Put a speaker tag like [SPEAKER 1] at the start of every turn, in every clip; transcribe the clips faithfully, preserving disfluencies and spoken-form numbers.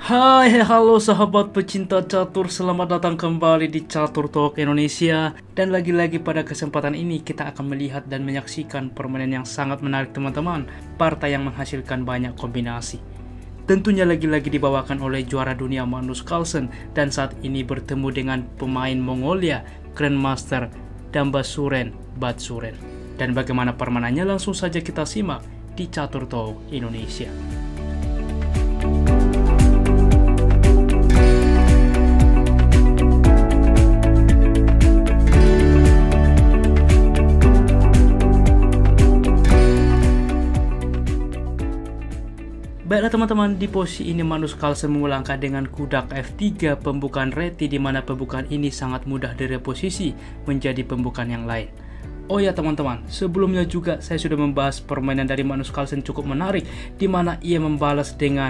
[SPEAKER 1] Hai, halo sahabat pecinta catur, selamat datang kembali di Catur Talk Indonesia. Dan lagi-lagi pada kesempatan ini kita akan melihat dan menyaksikan permainan yang sangat menarik teman-teman. Partai yang menghasilkan banyak kombinasi. Tentunya lagi-lagi dibawakan oleh juara dunia Magnus Carlsen, dan saat ini bertemu dengan pemain Mongolia, Grandmaster Dambasuren Batsuren. Dan bagaimana permainannya langsung saja kita simak di Catur Talk Indonesia. Baiklah teman-teman, di posisi ini Magnus Carlsen mengulangkan dengan kuda ke F tiga pembukaan reti, di mana pembukaan ini sangat mudah direposisi menjadi pembukaan yang lain. Oh ya teman-teman, sebelumnya juga saya sudah membahas permainan dari Magnus Carlsen cukup menarik, di mana ia membalas dengan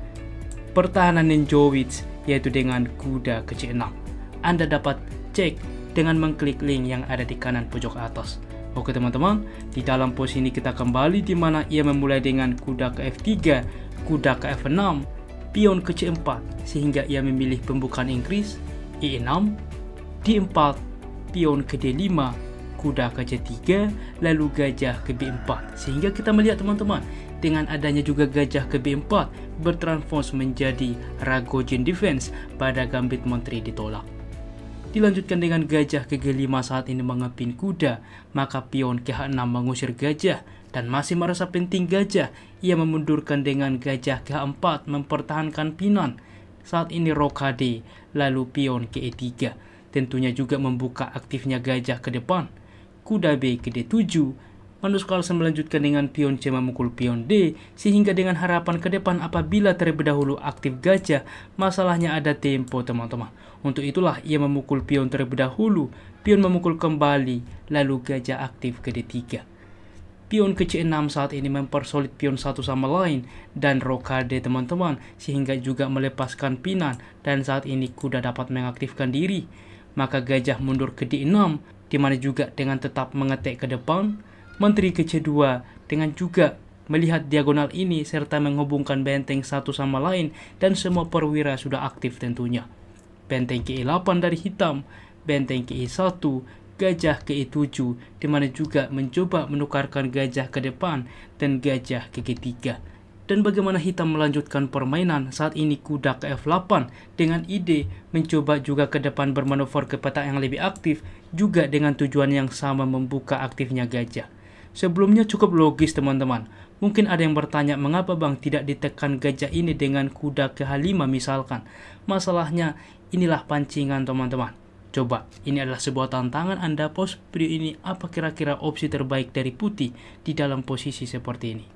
[SPEAKER 1] pertahanan Ninjowitz, yaitu dengan kuda ke C enam. Anda dapat cek dengan mengklik link yang ada di kanan pojok atas. Oke teman-teman, di dalam posisi ini kita kembali, di mana ia memulai dengan kuda ke F tiga, kuda ke F enam, pion ke C empat, sehingga ia memilih pembukaan Inggris, E enam, D empat, pion ke D lima, kuda ke C tiga, lalu gajah ke B empat. Sehingga kita melihat teman-teman, dengan adanya juga gajah ke B empat, bertransformasi menjadi Ragozin Defense pada gambit menteri ditolak. Dilanjutkan dengan gajah ke G lima, saat ini mengepin kuda, maka pion ke H enam mengusir gajah, dan masih merasa penting gajah, ia memundurkan dengan gajah ke H empat mempertahankan pinon. Saat ini rokade, lalu pion ke E tiga, tentunya juga membuka aktifnya gajah ke depan. Kuda B ke D tujuh, Magnus Carlsen melanjutkan dengan pion C memukul pion D, sehingga dengan harapan ke depan apabila terlebih dahulu aktif gajah, masalahnya ada tempo teman-teman. Untuk itulah ia memukul pion terlebih dahulu, pion memukul kembali, lalu gajah aktif ke D tiga. Pion ke C enam saat ini mempersolid pion satu sama lain, dan rokade teman-teman, sehingga juga melepaskan pinan, dan saat ini kuda dapat mengaktifkan diri. Maka gajah mundur ke D enam, dimana juga dengan tetap mengetek ke depan. Menteri ke C dua dengan juga melihat diagonal ini serta menghubungkan benteng satu sama lain, dan semua perwira sudah aktif tentunya. Benteng ke E delapan dari hitam, benteng ke E satu, gajah ke E tujuh, dimana juga mencoba menukarkan gajah ke depan dan gajah ke G tiga. Dan bagaimana hitam melanjutkan permainan, saat ini kuda ke F delapan dengan ide mencoba juga ke depan bermanuver ke peta yang lebih aktif, juga dengan tujuan yang sama membuka aktifnya gajah. Sebelumnya cukup logis teman-teman. Mungkin ada yang bertanya, mengapa bang tidak ditekan gajah ini dengan kuda ke H lima misalkan. Masalahnya inilah pancingan teman-teman. Coba, ini adalah sebuah tantangan Anda. Pos video ini, apa kira-kira opsi terbaik dari putih di dalam posisi seperti ini?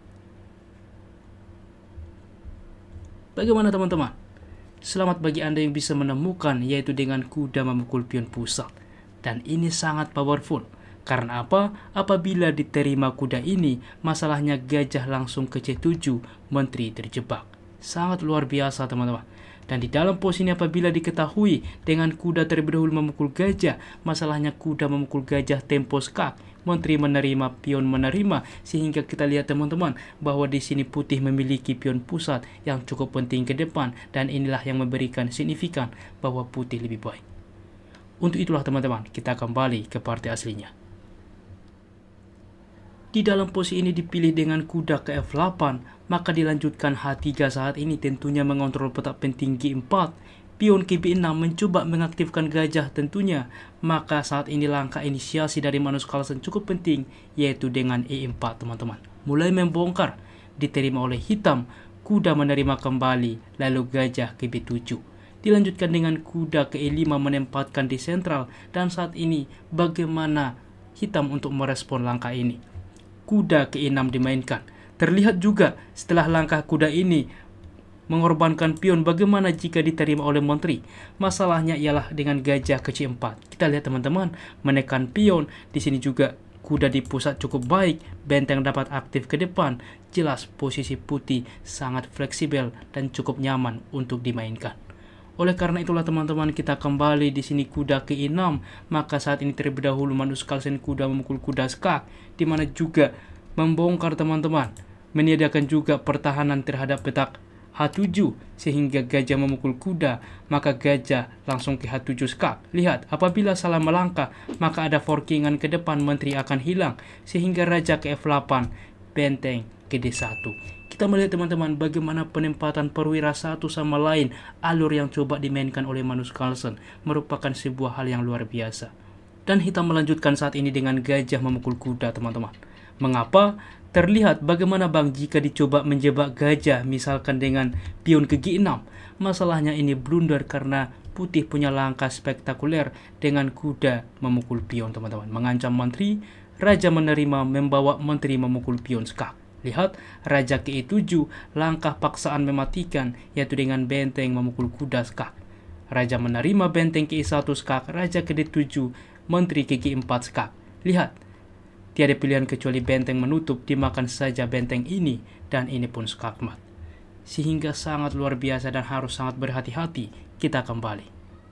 [SPEAKER 1] Bagaimana teman-teman? Selamat bagi Anda yang bisa menemukan, yaitu dengan kuda memukul pion pusat. Dan ini sangat powerful. Karena apa? Apabila diterima kuda ini, masalahnya gajah langsung ke C tujuh, menteri terjebak. Sangat luar biasa teman-teman. Dan di dalam posisi ini apabila diketahui dengan kuda terlebih dahulu memukul gajah, masalahnya kuda memukul gajah tempo skak, menteri menerima, pion menerima, sehingga kita lihat teman-teman bahwa di sini putih memiliki pion pusat yang cukup penting ke depan, dan inilah yang memberikan signifikan bahwa putih lebih baik. Untuk itulah teman-teman, kita kembali ke partai aslinya. Di dalam posisi ini dipilih dengan kuda ke F delapan, maka dilanjutkan H tiga, saat ini tentunya mengontrol peta penting G empat, pion ke B enam mencoba mengaktifkan gajah tentunya, maka saat ini langkah inisiasi dari Magnus Carlsen cukup penting, yaitu dengan E empat teman-teman. Mulai membongkar, diterima oleh hitam, kuda menerima kembali, lalu gajah ke B tujuh. Dilanjutkan dengan kuda ke E lima menempatkan di sentral, dan saat ini bagaimana hitam untuk merespon langkah ini? Kuda ke E enam dimainkan. Terlihat juga setelah langkah kuda ini mengorbankan pion, bagaimana jika diterima oleh menteri? Masalahnya ialah dengan gajah ke C empat. Kita lihat teman-teman, menekan pion. Di sini juga kuda di pusat cukup baik, benteng dapat aktif ke depan. Jelas posisi putih sangat fleksibel dan cukup nyaman untuk dimainkan. Oleh karena itulah teman-teman, kita kembali di sini kuda ke E enam, maka saat ini terlebih dahulu Magnus Carlsen kuda memukul kuda skak, di mana juga membongkar teman-teman, menyediakan juga pertahanan terhadap petak H tujuh sehingga gajah memukul kuda, maka gajah langsung ke H tujuh skak. Lihat, apabila salah melangkah, maka ada forkingan ke depan, menteri akan hilang, sehingga raja ke F delapan, benteng ke D satu. Kita melihat teman-teman bagaimana penempatan perwira satu sama lain, alur yang coba dimainkan oleh Magnus Carlsen merupakan sebuah hal yang luar biasa. Dan hitam melanjutkan saat ini dengan gajah memukul kuda, teman-teman. Mengapa? Terlihat bagaimana bang jika dicoba menjebak gajah misalkan dengan pion ke G enam. Masalahnya ini blunder karena putih punya langkah spektakuler dengan kuda memukul pion, teman-teman. Mengancam menteri, raja menerima membawa menteri memukul pion skak. Lihat, raja ke E tujuh langkah paksaan mematikan yaitu dengan benteng memukul kuda skak. Raja menerima benteng ke E satu skak, raja ke D tujuh, menteri ke G empat skak. Lihat, tiada pilihan kecuali benteng menutup, dimakan saja benteng ini, dan ini pun skakmat. Sehingga sangat luar biasa dan harus sangat berhati-hati. Kita kembali.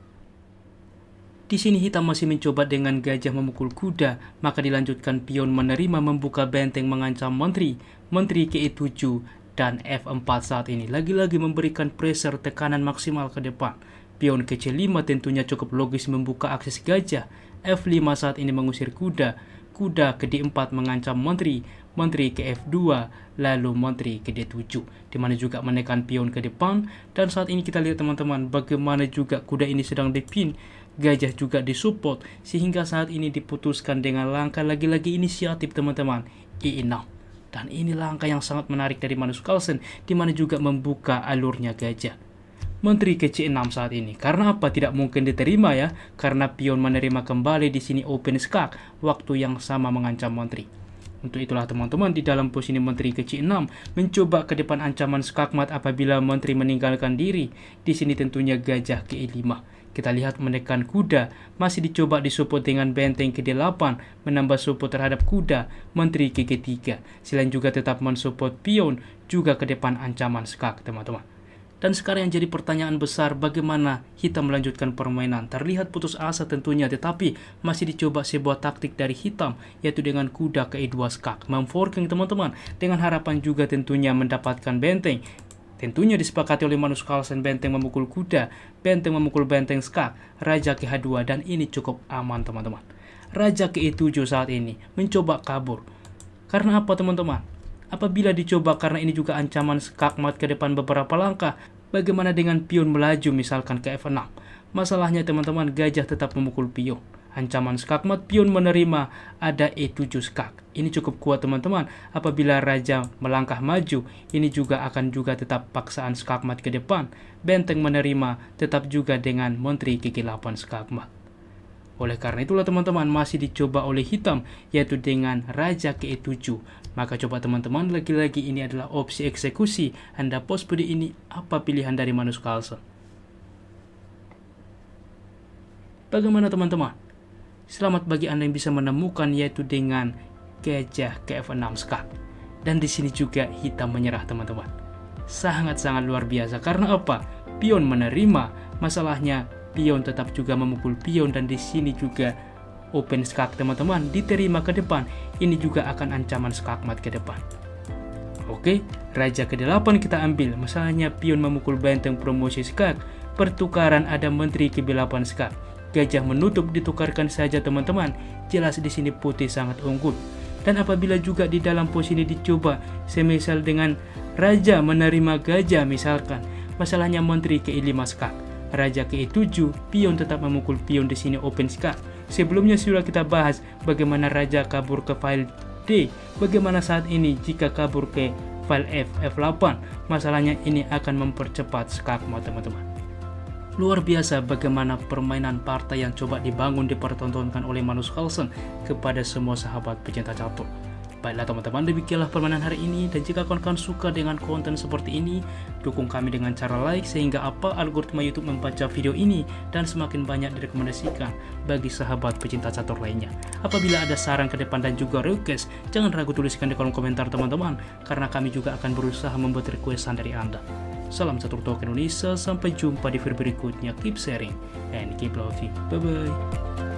[SPEAKER 1] Di sini hitam masih mencoba dengan gajah memukul kuda, maka dilanjutkan pion menerima membuka benteng mengancam menteri, menteri ke E tujuh, dan F empat saat ini. Lagi-lagi memberikan pressure tekanan maksimal ke depan. Pion ke C lima tentunya cukup logis membuka akses gajah. F lima saat ini mengusir kuda. Kuda ke D empat mengancam menteri, menteri ke F dua, lalu menteri ke D tujuh, di mana juga menekan pion ke depan. Dan saat ini kita lihat teman-teman bagaimana juga kuda ini sedang dipin, gajah juga disupport, sehingga saat ini diputuskan dengan langkah lagi-lagi inisiatif teman-teman, E enam. Dan ini langkah yang sangat menarik dari Magnus Carlsen, di mana juga membuka alurnya gajah. Menteri ke C enam saat ini. Karena apa? Tidak mungkin diterima ya. Karena pion menerima kembali di sini open skak. Waktu yang sama mengancam menteri. Untuk itulah teman-teman di dalam posisi menteri ke C enam mencoba ke depan ancaman skakmat apabila menteri meninggalkan diri. Di sini tentunya gajah ke E lima. Kita lihat menekan kuda. Masih dicoba disupport dengan benteng ke D delapan. Menambah support terhadap kuda. Menteri ke G tiga. Selain juga tetap mensupport pion. Juga ke depan ancaman skak teman-teman. Dan sekarang yang jadi pertanyaan besar, bagaimana hitam melanjutkan permainan? Terlihat putus asa tentunya, tetapi masih dicoba sebuah taktik dari hitam, yaitu dengan kuda ke E dua skak. Memforking teman-teman, dengan harapan juga tentunya mendapatkan benteng. Tentunya disepakati oleh Magnus Carlsen benteng memukul kuda, benteng memukul benteng skak, raja ke H dua, dan ini cukup aman teman-teman. Raja ke E tujuh saat ini mencoba kabur. Karena apa teman-teman? Apabila dicoba karena ini juga ancaman skakmat ke depan beberapa langkah, bagaimana dengan pion melaju misalkan ke F enam? Masalahnya teman-teman, gajah tetap memukul pion. Ancaman skakmat, pion menerima, ada E tujuh skak. Ini cukup kuat teman-teman. Apabila raja melangkah maju, ini juga akan juga tetap paksaan skakmat ke depan. Benteng menerima, tetap juga dengan menteri ke G delapan skakmat. Oleh karena itulah teman-teman masih dicoba oleh hitam, yaitu dengan raja ke E tujuh. Maka coba teman-teman, lagi-lagi ini adalah opsi eksekusi. Anda pos pada ini, apa pilihan dari Magnus Carlsen? Bagaimana teman-teman? Selamat bagi Anda yang bisa menemukan, yaitu dengan gajah ke F enam skak. Dan di sini juga hitam menyerah teman-teman. Sangat-sangat luar biasa. Karena apa? Pion menerima, masalahnya pion tetap juga memukul pion, dan di sini juga open skak teman-teman diterima ke depan. Ini juga akan ancaman skakmat ke depan. Oke, raja ke delapan kita ambil. Masalahnya pion memukul benteng promosi skak. Pertukaran ada menteri ke B delapan skak. Gajah menutup, ditukarkan saja teman-teman. Jelas di sini putih sangat unggul. Dan apabila juga di dalam posisi dicoba, semisal dengan raja menerima gajah misalkan, masalahnya menteri ke E lima skak. Raja ke E tujuh, pion tetap memukul pion di sini open skak. Sebelumnya sudah kita bahas bagaimana raja kabur ke file D, bagaimana saat ini jika kabur ke file F, F delapan. Masalahnya ini akan mempercepat skakmat teman-teman. Luar biasa bagaimana permainan partai yang coba dibangun dipertontonkan oleh Magnus Carlsen kepada semua sahabat pecinta catur. Baiklah teman-teman, demikianlah permainan hari ini. Dan jika kawan-kawan suka dengan konten seperti ini, dukung kami dengan cara like, sehingga apa algoritma YouTube membaca video ini dan semakin banyak direkomendasikan bagi sahabat pecinta catur lainnya. Apabila ada saran ke depan dan juga request, jangan ragu tuliskan di kolom komentar teman-teman, karena kami juga akan berusaha membuat requestan dari Anda. Salam Catur Talk Indonesia, sampai jumpa di video berikutnya. Keep sharing and keep loving. Bye bye.